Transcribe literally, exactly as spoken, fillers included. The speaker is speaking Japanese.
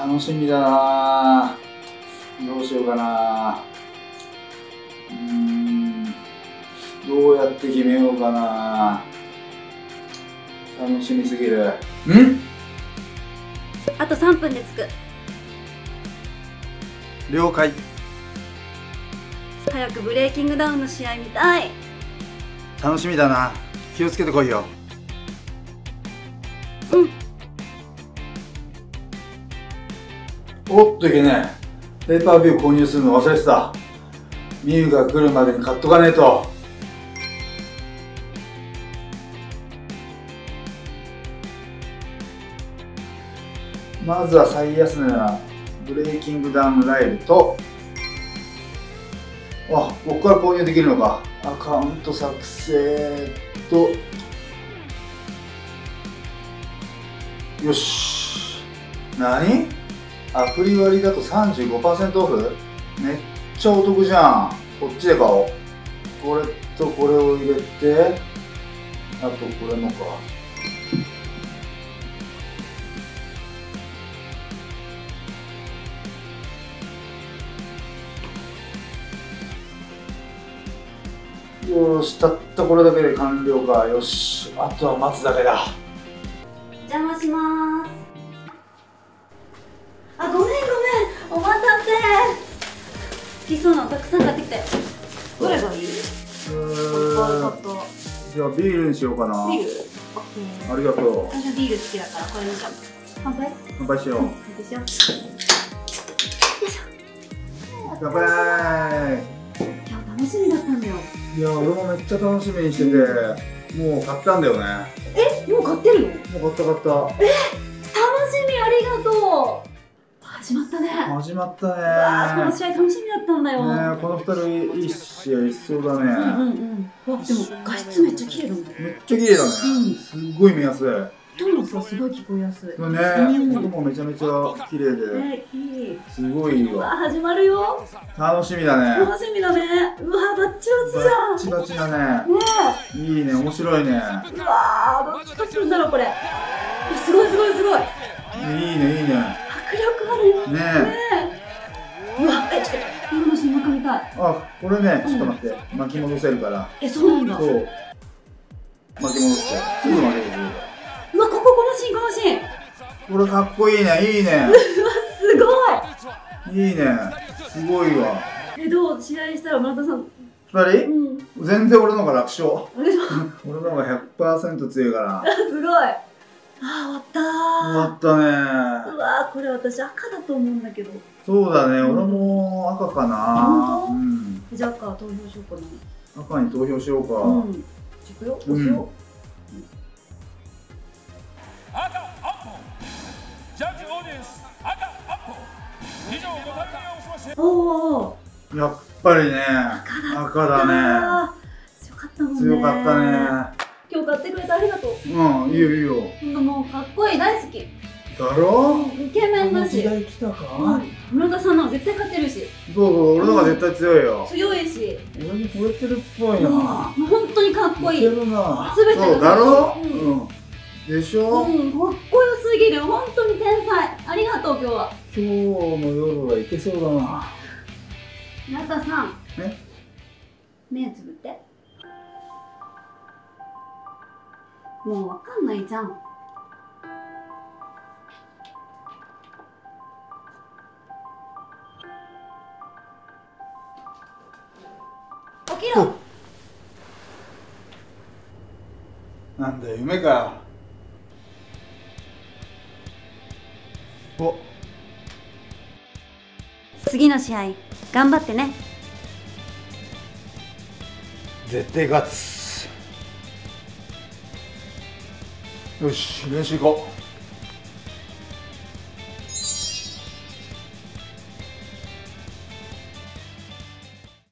楽しみだな。どうしようかな。うーん、どうやって決めようかな。楽しみすぎる。ん？ あとさんぷんで着く。 了解。 早くブレイキングダウンの試合見たい。 楽しみだな。気をつけてこいよ。 うん。 おっといけねえ。ペーパービュー購入するの忘れてた。ミユが来るまでに買っとかねえと。まずは最安値なブレイキングダウンライブと、あ、ここから購入できるのか。アカウント作成と、よし。何？アプリ割だと さんじゅうごパーセント オフ？めっちゃお得じゃん。こっちで買おう。これとこれを入れて、あとこれもか。よし、たったこれだけで完了か。よし、あとは待つだけだ。 お邪魔します。あ、ごめんごめん、お待たせ。好きそうなのたくさん買ってきたよ。どれがいい？ うーん、じゃあビールにしようかな。 ビール？ ありがとう。 私ビール好きだからこれにしよう。乾杯？ 乾杯しよう。 乾杯しよう。よいしょ。 乾杯。 今日楽しみだったんだよ。 いや、俺もめっちゃ楽しみにしてて、もう買ったんだよね。 え、もう買ってるの？ もう買った買った。 え、楽しみ、ありがとう。始まったね。 始まったね。 わあ、この試合楽しみだったんだよ。 ねえ、この二人いい試合しそうだね。 うんうんうん。わ、でも画質めっちゃ綺麗だもん。 めっちゃ綺麗だね。 うん。 すっごい見やすい。 トーンもさ、すごい聞こえやすい。 ね、 うん音もめちゃめちゃ綺麗で、 ね、いい。 すごいいいうわ、 わ。 始まるよ。 楽しみだね。 楽しみだね。うわ、バッチバチじゃん。 バッチバチだね。 ねいいね、面白いね。 え。うわー、どっち勝つんだろう、これ。すごいすごいすごい。 いいね、いいね。 迫力あるよ。 ねねえ。うわ、え、ちょっと、今のシーン中見たい。 あ、これね、ちょっと待って、巻き戻せるから。 え、そうなんだ。 そう。巻き戻して、すぐ巻き戻せる。 うわ、ここ、このシーン、このシーン。 これかっこいいね、いいね。 うわ、すごい。 いいね、すごいわ。 え、どう試合したら村田さん。 二人？ うん。 全然俺の方が楽勝。 あれじゃ俺の方が ひゃくパーセント 強いから。 すごい。あー、終わったー。 終わったね。 うわー、これ私赤だと思うんだけど。 そうだね、俺も赤かな。 本当？ うん。 じゃあ赤投票しようかな。 赤に投票しようか。 うん。いくよ。押すよ。 赤アッポジャッジオーディエンス赤アッポ以上ご対面をしましておお。 やっぱりね、 赤赤だね。 強かったもんね。 強かったね。 今日買ってくれてありがとう。 うん、いいよいいよ。 もうかっこいい、大好き。 だろ？ イケメンだし。 この時代来たか？ うん、村田さんの絶対勝てるし。 そうそう、俺の方が絶対強いよ。 強いし。 俺に惚れてるっぽいな。 もう本当にかっこいい。 いけるな。 全てがそうだろ？ うんうん。でしょ？ うん、かっこよすぎる。本当に天才。ありがとう、今日は。 今日の夜はいけそうだな。 村田さん。 え？ 目つぶって。もうわかんないじゃん。起きろ。 なんだよ、夢か。お。 次の試合頑張ってね。 絶対勝つ。よし、練習行こう。